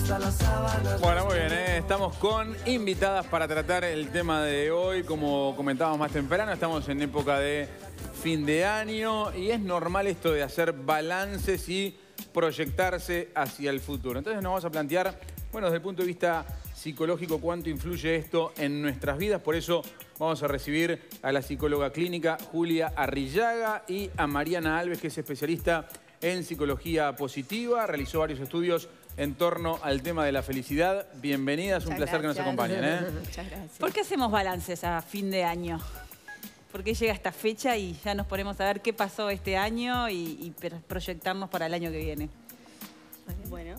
Bueno, muy bien, estamos con invitadas para tratar el tema de hoy. Como comentábamos más temprano, estamos en época de fin de año y es normal esto de hacer balances y proyectarse hacia el futuro. Entonces nos vamos a plantear, bueno, desde el punto de vista psicológico, cuánto influye esto en nuestras vidas. Por eso vamos a recibir a la psicóloga clínica Julia Arrillaga y a Mariana Alves, que es especialista en psicología positiva. Realizó varios estudios en torno al tema de la felicidad. Bienvenidas, un placer que nos acompañen. Muchas gracias. ¿Por qué hacemos balances a fin de año? ¿Por qué llega esta fecha y ya nos ponemos a ver qué pasó este año y proyectarnos para el año que viene? Bueno,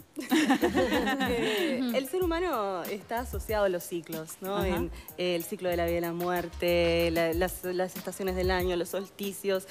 el ser humano está asociado a los ciclos, ¿no? En el ciclo de la vida y la muerte, las estaciones del año, los solsticios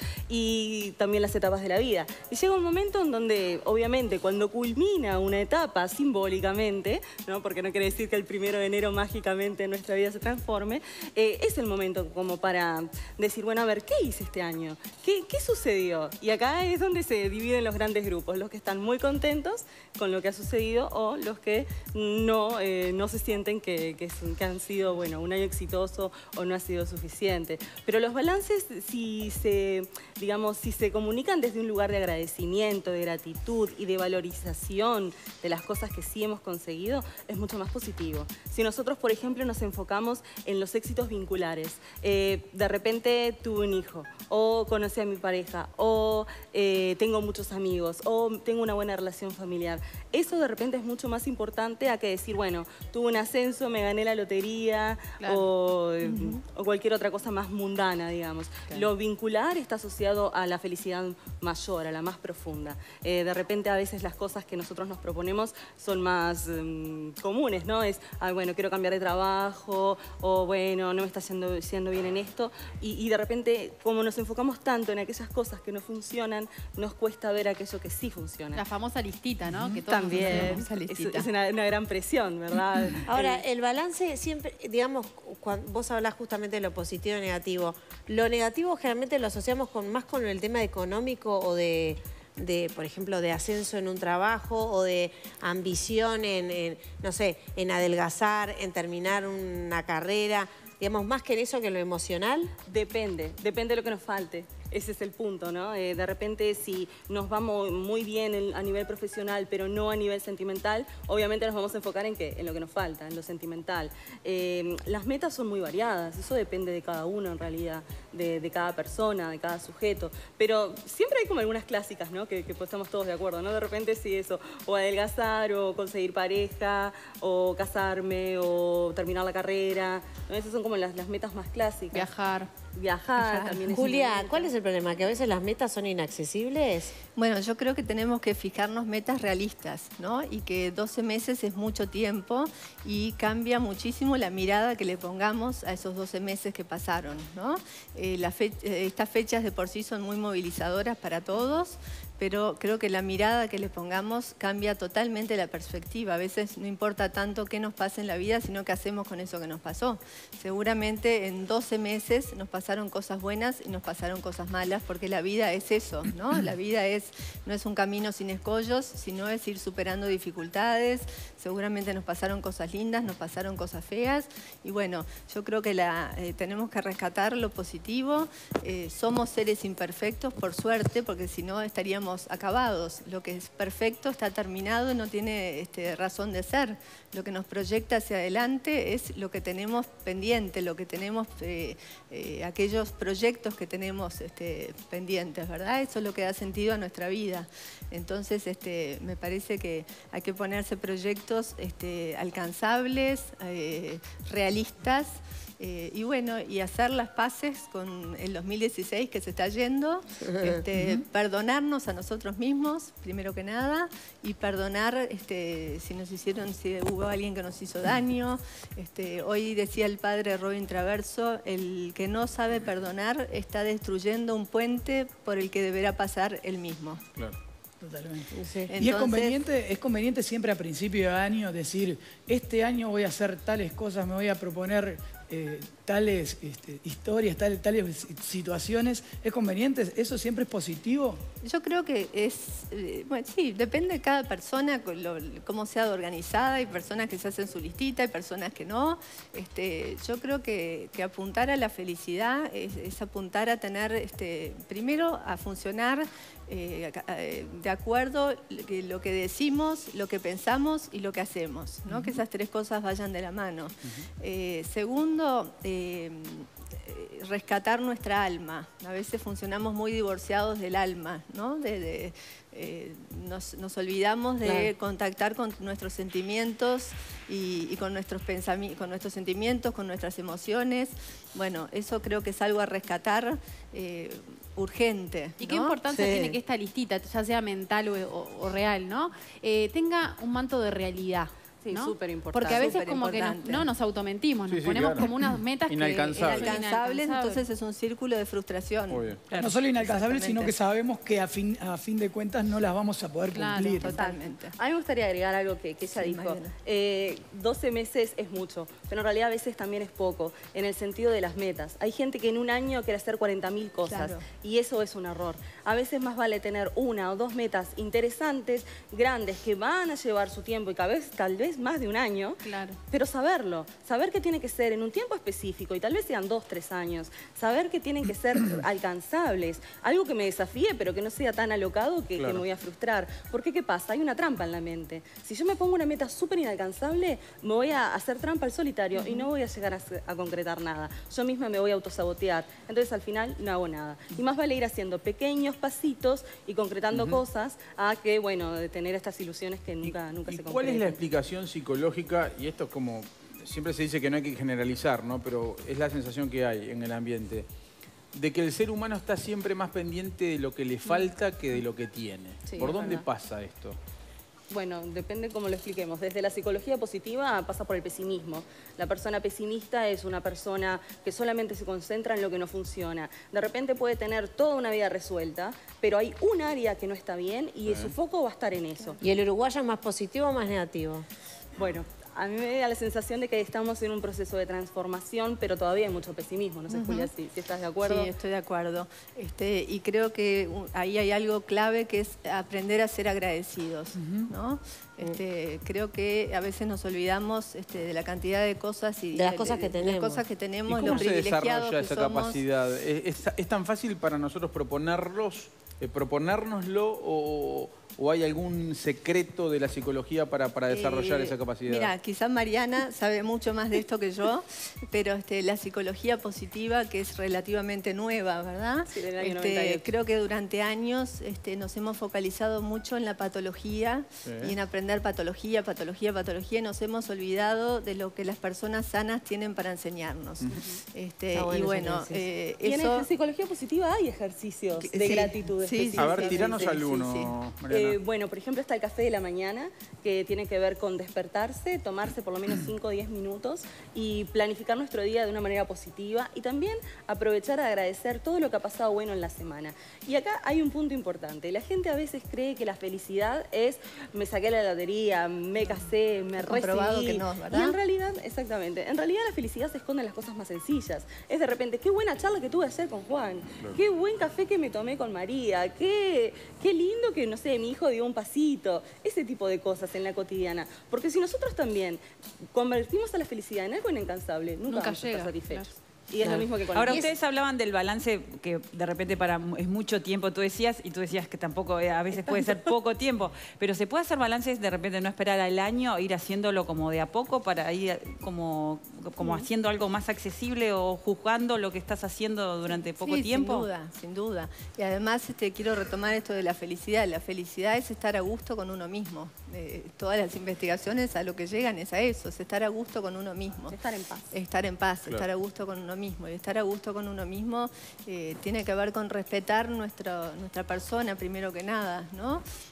y también las etapas de la vida. Y llega un momento en donde, obviamente, cuando culmina una etapa simbólicamente, ¿no? Porque no quiere decir que el 1 de enero mágicamente nuestra vida se transforme, es el momento como para decir, bueno, a ver, ¿qué hice este año? ¿Qué sucedió? Y acá es donde se dividen los grandes grupos, los que están muy contentos con lo que ha sucedido o los que no se sienten que han sido, bueno, un año exitoso o no ha sido suficiente. Pero los balances, si se comunican desde un lugar de agradecimiento, de gratitud y de valorización de las cosas que sí hemos conseguido, es mucho más positivo. Si nosotros, por ejemplo, nos enfocamos en los éxitos vinculares, de repente tuve un hijo, o conocí a mi pareja, o tengo muchos amigos, o tengo una buena relación familiar. Eso de repente es mucho más importante a que decir, bueno, tuve un ascenso, me gané la lotería, claro, o cualquier otra cosa más mundana, digamos. Claro. Lo vincular está asociado a la felicidad mayor, a la más profunda. De repente a veces las cosas que nosotros nos proponemos son más comunes, ¿no? Es, bueno, quiero cambiar de trabajo, o bueno, no me está yendo bien en esto. Y de repente, como nos enfocamos tanto en aquellas cosas que no funcionan, nos cuesta ver aquello que sí funciona. La famosa listita, ¿no? Que todos también es una gran presión, ¿verdad? Ahora, el balance siempre, digamos, cuando vos hablás justamente de lo positivo y negativo, lo negativo generalmente lo asociamos más con el tema económico o de, por ejemplo, de ascenso en un trabajo o de ambición no sé, en adelgazar, en terminar una carrera, digamos, más que en eso que en lo emocional. Depende de lo que nos falte. Ese es el punto, ¿no? De repente, si nos va muy bien a nivel profesional, pero no a nivel sentimental, obviamente nos vamos a enfocar en lo que nos falta, en lo sentimental. Las metas son muy variadas, eso depende de cada uno en realidad, de cada persona, de cada sujeto. Pero siempre hay como algunas clásicas, ¿no? Que pues estamos todos de acuerdo, ¿no? De repente sí eso, o adelgazar, o conseguir pareja, o casarme, o terminar la carrera, ¿no? Esas son como las metas más clásicas. Viajar también es Julia, ¿cuál es el problema? ¿Que a veces las metas son inaccesibles? Bueno, yo creo que tenemos que fijarnos metas realistas, ¿no? Y que 12 meses es mucho tiempo y cambia muchísimo la mirada que le pongamos a esos 12 meses que pasaron, ¿no? Estas fechas de por sí son muy movilizadoras para todos, pero creo que la mirada que le pongamos cambia totalmente la perspectiva. A veces no importa tanto qué nos pasa en la vida, sino qué hacemos con eso que nos pasó. Seguramente en 12 meses nos pasaron cosas buenas y nos pasaron cosas malas, porque la vida es eso, ¿no? La vida no es un camino sin escollos, sino es ir superando dificultades. Seguramente nos pasaron cosas lindas, nos pasaron cosas feas. Y bueno, yo creo que tenemos que rescatar lo positivo. Somos seres imperfectos, por suerte, porque si no estaríamos acabados. Lo que es perfecto está terminado y no tiene razón de ser. Lo que nos proyecta hacia adelante es lo que tenemos pendiente, lo que tenemos, aquellos proyectos que tenemos pendientes, ¿verdad? Eso es lo que da sentido a nuestra vida. Entonces, me parece que hay que ponerse proyectos alcanzables, realistas, y bueno, y hacer las paces con el 2016 que se está yendo, perdonarnos a nosotros mismos, primero que nada, y perdonar si hubo alguien que nos hizo daño. Hoy decía el padre Robin Traverso, el que no sabe perdonar está destruyendo un puente por el que deberá pasar él mismo. Claro. Totalmente. Sí. Y es conveniente siempre a principio de año decir, este año voy a hacer tales cosas, me voy a proponer tales historias, tales situaciones, ¿es conveniente? ¿Eso siempre es positivo? Yo creo que bueno, sí, depende de cada persona, cómo sea organizada. Hay personas que se hacen su listita, hay personas que no. Yo creo que apuntar a la felicidad es apuntar a tener, primero a funcionar de acuerdo lo que decimos, lo que pensamos y lo que hacemos, ¿no? Que esas tres cosas vayan de la mano. Segundo, rescatar nuestra alma. A veces funcionamos muy divorciados del alma, ¿no? Nos olvidamos de contactar con nuestros sentimientos y con nuestros pensamientos, con nuestros sentimientos, con nuestras emociones. Bueno, eso creo que es algo a rescatar urgente. Y qué importancia tiene que esta listita, ya sea mental o real, ¿no? Tenga un manto de realidad. Sí, ¿no? súper importante. Porque a veces como que no nos automentimos, nos ponemos como unas metas inalcanzables, entonces es un círculo de frustración. Claro. No solo inalcanzables, sino que sabemos que a fin de cuentas no las vamos a poder cumplir. Totalmente. A mí me gustaría agregar algo que ella dijo. 12 meses es mucho, pero en realidad a veces también es poco, en el sentido de las metas. Hay gente que en un año quiere hacer 40.000 cosas y eso es un error. A veces más vale tener una o dos metas interesantes, grandes, que van a llevar su tiempo y tal vez más de un año, pero saberlo, saber que tiene que ser en un tiempo específico y tal vez sean 2, 3 años, saber que tienen que ser alcanzables, algo que me desafíe pero que no sea tan alocado que me voy a frustrar. Porque ¿qué pasa? Hay una trampa en la mente. Si yo me pongo una meta súper inalcanzable, me voy a hacer trampa al solitario y no voy a llegar a concretar nada. Yo misma me voy a autosabotear. Entonces al final no hago nada. Y más vale ir haciendo pequeños pasitos y concretando cosas a que, bueno, de tener estas ilusiones que nunca se concretan. ¿Cuál es la explicación psicológica? Y esto es como, siempre se dice que no hay que generalizar, ¿no? Pero es la sensación que hay en el ambiente, de que el ser humano está siempre más pendiente de lo que le falta que de lo que tiene. Sí, ¿Por dónde pasa esto? Bueno, depende cómo lo expliquemos. Desde la psicología positiva pasa por el pesimismo. La persona pesimista es una persona que solamente se concentra en lo que no funciona. De repente puede tener toda una vida resuelta, pero hay un área que no está bien y su foco va a estar en eso. ¿Y el uruguayo es más positivo o más negativo? Bueno, a mí me da la sensación de que estamos en un proceso de transformación, pero todavía hay mucho pesimismo. No sé, Julia, si estás de acuerdo. Sí, estoy de acuerdo. Y creo que ahí hay algo clave que es aprender a ser agradecidos, ¿no? Creo que a veces nos olvidamos de la cantidad de cosas y de las cosas que tenemos. ¿Y cómo se desarrolla esa capacidad? ¿Es tan fácil para nosotros proponérnoslo o hay algún secreto de la psicología para desarrollar esa capacidad? Mira, quizás Mariana sabe mucho más de esto que yo, pero la psicología positiva, que es relativamente nueva, ¿verdad? Sí, del año 98. Creo que durante años nos hemos focalizado mucho en la patología y en aprender patología, y nos hemos olvidado de lo que las personas sanas tienen para enseñarnos. Y bueno, y en la psicología positiva hay ejercicios de gratitud. A ver, tiranos alguno, Mariana. Bueno, por ejemplo, está el café de la mañana, que tiene que ver con despertarse, tomarse por lo menos 5 o 10 minutos y planificar nuestro día de una manera positiva y también aprovechar a agradecer todo lo que ha pasado bueno en la semana. Y acá hay un punto importante. La gente a veces cree que la felicidad es me saqué la lotería, me casé, me recibí. Que no, ¿verdad? Y en realidad, exactamente, en realidad la felicidad se esconde en las cosas más sencillas. Es de repente, qué buena charla que tuve ayer con Juan, qué buen café que me tomé con María, qué lindo que, no sé, mi hijo dio un pasito, ese tipo de cosas en la cotidiana. Porque si nosotros también convertimos a la felicidad en algo inalcanzable, nunca vamos a estar satisfechos. Claro. Y es lo mismo que con Ahora, ustedes hablaban del balance que de repente es mucho tiempo, tú decías que tampoco a veces puede ser poco tiempo, pero ¿se puede hacer balances de repente no esperar al año, ir haciéndolo como de a poco para ir como haciendo algo más accesible o juzgando lo que estás haciendo durante poco tiempo? Sin duda. Y además quiero retomar esto de la felicidad. La felicidad es estar a gusto con uno mismo. Todas las investigaciones a lo que llegan es a eso, es estar a gusto con uno mismo. Estar en paz. Estar en paz, estar a gusto con uno mismo. Y estar a gusto con uno mismo tiene que ver con respetar nuestra persona, primero que nada, ¿no?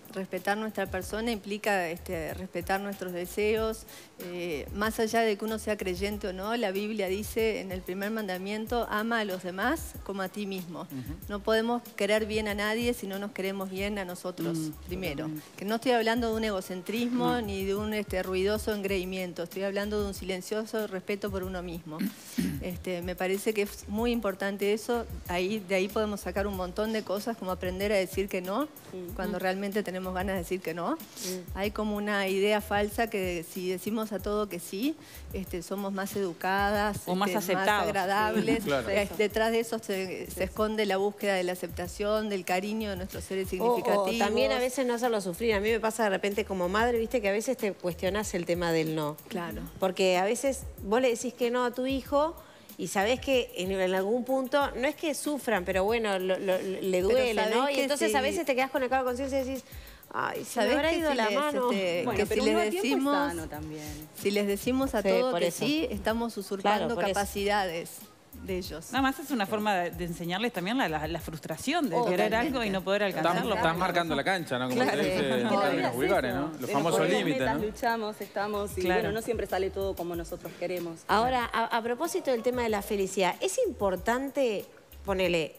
Respetar nuestra persona implica respetar nuestros deseos. Más allá de que uno sea creyente o no, la Biblia dice en el primer mandamiento, ama a los demás como a ti mismo. No podemos querer bien a nadie si no nos queremos bien a nosotros primero. Que no estoy hablando de un egocentrismo ni de un ruidoso engreimiento, estoy hablando de un silencioso respeto por uno mismo. Me parece que es muy importante eso, de ahí podemos sacar un montón de cosas, como aprender a decir que no, cuando realmente tenemos ganas de decir que no. Hay como una idea falsa que si decimos a todo que sí, somos más educadas, o más aceptados, más agradables. Claro. Detrás de eso se esconde la búsqueda de la aceptación, del cariño de nuestros seres significativos. O también a veces no hacerlo sufrir. A mí me pasa de repente como madre, viste, que a veces te cuestionás el tema del no. Claro. Porque a veces vos le decís que no a tu hijo y sabés que en algún punto, no es que sufran, pero bueno, le duele, ¿no? Y entonces a veces te quedás con el cargo de conciencia y decís, ay, se me habrá ido la mano. Bueno, que pero si uno les a tiempo es decimos, sano también. si les decimos a Sí, todo por que eso. sí, estamos usurpando Claro, por capacidades de ellos. Nada más es una forma de enseñarles también la frustración de querer algo y no poder alcanzarlo. Estás marcando la cancha, ¿no? Como se dice en La vida términos es vulgares, eso. ¿no? Los Nos famosos ponemos límites, metas, ¿no? luchamos, estamos y Claro. bueno, no siempre sale todo como nosotros queremos. Ahora, a propósito del tema de la felicidad, es importante, ponele,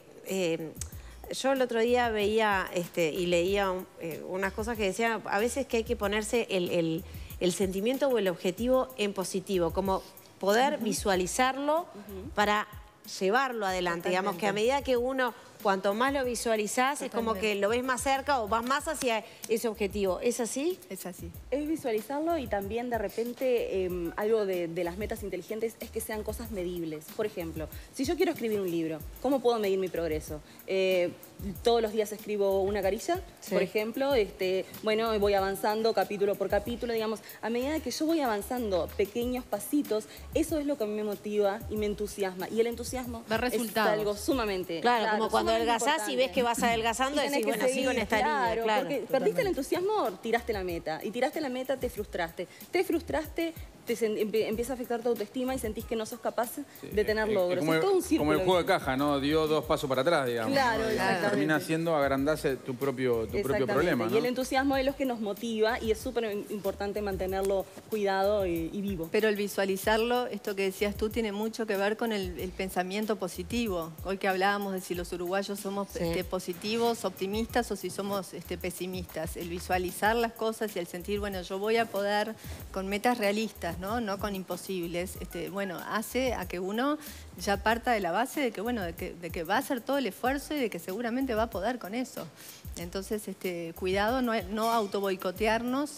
yo el otro día veía y leía unas cosas que decían a veces que hay que ponerse el sentimiento o el objetivo en positivo, como poder visualizarlo para llevarlo adelante. Digamos que a medida que uno, cuanto más lo visualizás, es como que lo ves más cerca o vas más hacia ese objetivo. ¿Es así? Es así. Es visualizarlo y también de repente algo de las metas inteligentes es que sean cosas medibles. Por ejemplo, si yo quiero escribir un libro, ¿cómo puedo medir mi progreso? Todos los días escribo una carilla, por ejemplo, bueno, voy avanzando capítulo por capítulo, digamos, a medida que yo voy avanzando pequeños pasitos, eso es lo que a mí me motiva y me entusiasma. Y el entusiasmo Ver resultados. es algo sumamente... Claro, como cuando sumamente adelgazás y importante. ves que vas adelgazando, Y tenés decís, que bueno, sigo en seguir, esta línea. Claro, porque perdiste el entusiasmo, tiraste la meta. Y tiraste la meta, te frustraste. Te frustraste, empieza a afectar tu autoestima y sentís que no sos capaz de tener logros. Como, Es todo un círculo. como el juego de caja, ¿no? Dio 2 pasos para atrás, digamos. Claro, ¿no? exactamente. Termina haciendo agrandarse tu propio problema, ¿no? Y el entusiasmo es lo que nos motiva y es súper importante mantenerlo cuidado y vivo. Pero el visualizarlo, esto que decías tú, tiene mucho que ver con el pensamiento positivo. Hoy que hablábamos de si los uruguayos somos positivos, optimistas o si somos pesimistas. El visualizar las cosas y el sentir, bueno, yo voy a poder con metas realistas, ¿no? No con imposibles. Bueno, hace a que uno ya parta de la base de que, bueno, de que va a hacer todo el esfuerzo y de que seguramente va a poder con eso. Entonces, cuidado, no autoboicotearnos.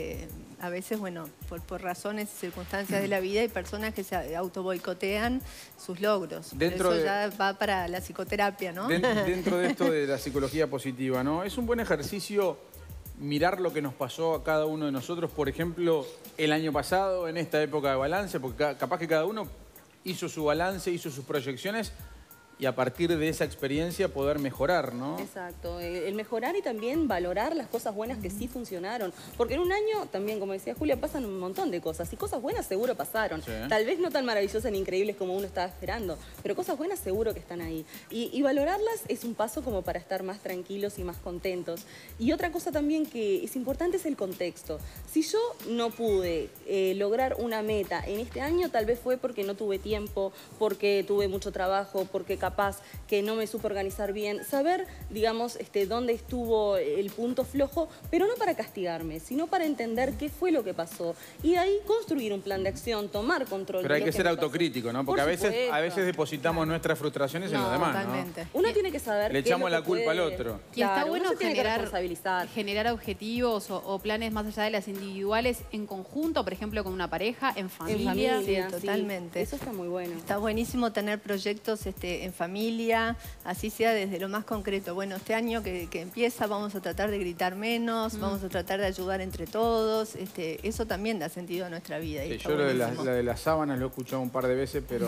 A veces, bueno, por razones y circunstancias de la vida hay personas que se autoboicotean sus logros. Eso ya va para la psicoterapia, ¿no? Dentro de esto de la psicología positiva, ¿no? Es un buen ejercicio mirar lo que nos pasó a cada uno de nosotros, por ejemplo, el año pasado, en esta época de balance, porque capaz que cada uno hizo su balance, hizo sus proyecciones y a partir de esa experiencia poder mejorar, ¿no? Exacto, el mejorar y también valorar las cosas buenas que sí funcionaron. Porque en un año, también como decía Julia, pasan un montón de cosas. Y cosas buenas seguro pasaron. Sí. Tal vez no tan maravillosas ni increíbles como uno estaba esperando, pero cosas buenas seguro que están ahí. Y valorarlas es un paso como para estar más tranquilos y más contentos. Y otra cosa también que es importante es el contexto. Si yo no pude lograr una meta en este año, tal vez fue porque no tuve tiempo, porque tuve mucho trabajo, porque capaz que no me supe organizar bien. Saber, digamos, dónde estuvo el punto flojo, pero no para castigarme, sino para entender qué fue lo que pasó. Y de ahí construir un plan de acción, tomar control. Pero hay de que lo ser me pasó. autocrítico, ¿no? Porque a veces depositamos nuestras frustraciones en los demás, Totalmente. ¿no? Uno tiene que saber Le qué es echamos lo la que culpa al puede. otro. Y está Claro, bueno uno se tiene que responsabilizar. generar objetivos o planes más allá de las individuales en conjunto, por ejemplo, con una pareja, en familia. Sí, totalmente. Eso está muy bueno. Está buenísimo tener proyectos en familia, así sea desde lo más concreto. Bueno, este año que empieza vamos a tratar de gritar menos, vamos a tratar de ayudar entre todos. Eso también da sentido a nuestra vida. Y Sí, está yo lo buenísimo. de las sábanas lo he escuchado un par de veces, pero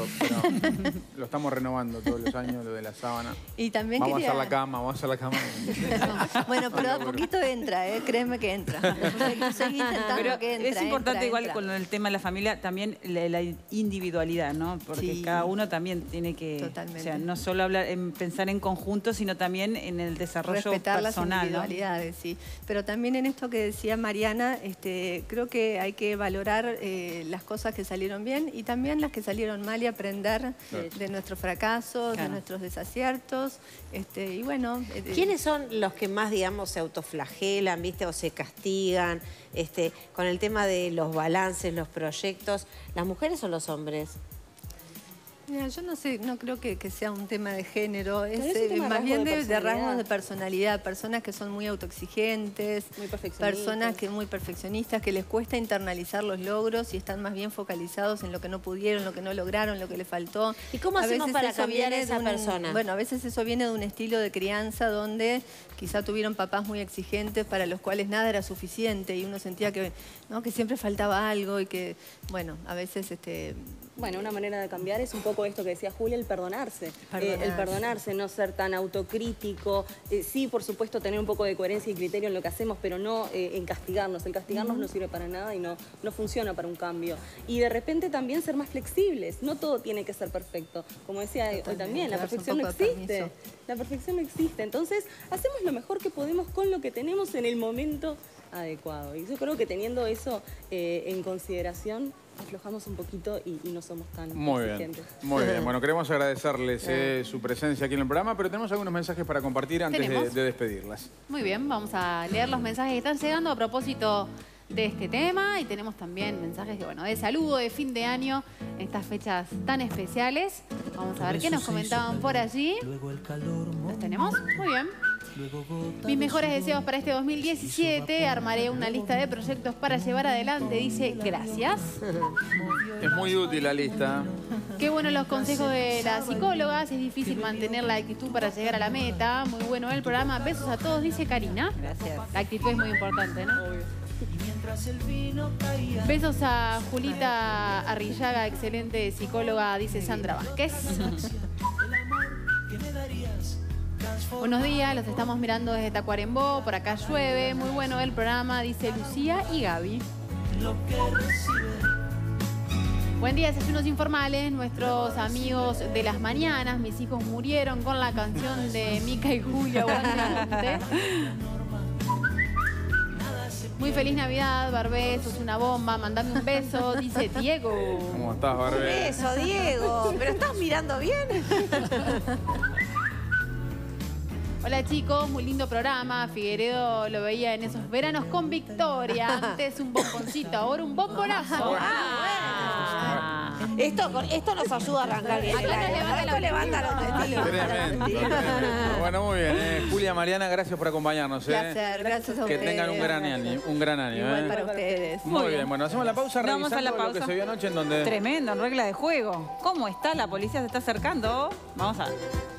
lo estamos renovando todos los años, lo de la sábana. Y también Vamos quería... a hacer la cama, vamos a hacer la cama. Bueno, pero a poquito entra, créeme que entra. Seguí intentando Pero que entra, es importante entra, igual entra. con el tema de la familia también la individualidad, ¿no? Porque Sí. cada uno también tiene que... Totalmente. O sea, no solo pensar en conjunto, sino también en el desarrollo respetar personal, las individualidades, ¿no? Sí. Pero también en esto que decía Mariana, creo que hay que valorar las cosas que salieron bien y también las que salieron mal y aprender de nuestros fracasos, de nuestros desaciertos. Y bueno, ¿quiénes son los que más, digamos, se autoflagelan, viste, o se castigan con el tema de los balances, los proyectos? ¿Las mujeres o los hombres? Mira, yo no sé, no creo que sea un tema de género, es tema más bien de rasgos de personalidad. Personalidad, personas que son muy autoexigentes, Muy perfeccionistas. personas que muy perfeccionistas, que les cuesta internalizar los logros y están más bien focalizados en lo que no pudieron, lo que no lograron, lo que les faltó. ¿Y cómo hacemos para cambiar a esa persona? Bueno, a veces eso viene de un estilo de crianza donde quizá tuvieron papás muy exigentes para los cuales nada era suficiente y uno sentía que, ¿no?, que siempre faltaba algo y que, bueno, a veces Bueno, una manera de cambiar es un poco esto que decía Julia, el perdonarse. El perdonarse, no ser tan autocrítico. Sí, por supuesto, tener un poco de coherencia y criterio en lo que hacemos, pero no en castigarnos. El castigarnos no sirve para nada y no funciona para un cambio. Y de repente también ser más flexibles. No todo tiene que ser perfecto. Como decía hoy también, la perfección no existe. La perfección no existe. Entonces, hacemos lo mejor que podemos con lo que tenemos en el momento adecuado. Y yo creo que teniendo eso en consideración, aflojamos un poquito y no somos tan exigentes. Muy bien. Bueno, queremos agradecerles su presencia aquí en el programa, pero tenemos algunos mensajes para compartir antes de despedirlas. Muy bien, vamos a leer los mensajes que están llegando a propósito de este tema y tenemos también mensajes de saludo, de fin de año, en estas fechas tan especiales. Vamos a ver qué nos comentaban por allí. ¿Los tenemos? Muy bien. Mis mejores deseos para este 2017. Armaré una lista de proyectos para llevar adelante. Dice, gracias. Es muy útil la lista. Qué buenos los consejos de las psicólogas. Es difícil mantener la actitud para llegar a la meta. Muy bueno el programa. Besos a todos, dice Karina. Gracias. La actitud es muy importante, ¿no? Besos a Julita Arrillaga, excelente psicóloga, dice Sandra Vázquez. Buenos días, los estamos mirando desde Tacuarembó, por acá llueve, muy bueno el programa, dice Lucía y Gaby. Buen día, desayunos informales, nuestros amigos de las mañanas, mis hijos murieron con la canción de Mica y Julia. Muy feliz Navidad, Barbé, sos una bomba, mandame un beso, dice Diego. ¿Cómo estás, Barbé? Un beso, Diego, pero estás mirando bien. Hola chicos, muy lindo programa. Figueredo lo veía en esos veranos con Victoria. Antes un bomboncito, ahora un bombonazo. Esto nos ayuda a arrancar bien. Esto levanta los testigos. Tremendo. Bueno, muy bien. Julia, Mariana, gracias por acompañarnos. Placer, gracias a Que ustedes. tengan un gran año. Igual para ustedes. Muy bien, bueno, hacemos la pausa Vamos a la revisando lo que pausa. se vio anoche en donde... Tremendo, en regla de juego. ¿Cómo está? La policía se está acercando. Vamos a ver.